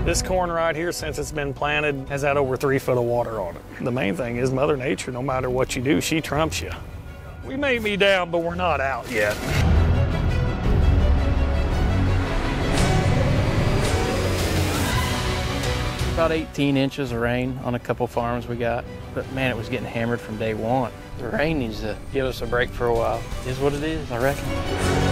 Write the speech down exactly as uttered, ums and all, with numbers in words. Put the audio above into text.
This corn right here, since it's been planted, has had over three foot of water on it. The main thing is Mother Nature, no matter what you do, she trumps you. We may be down, but we're not out yet. About eighteen inches of rain on a couple farms we got, but man, it was getting hammered from day one. The rain needs to give us a break for a while. It is what it is, I reckon.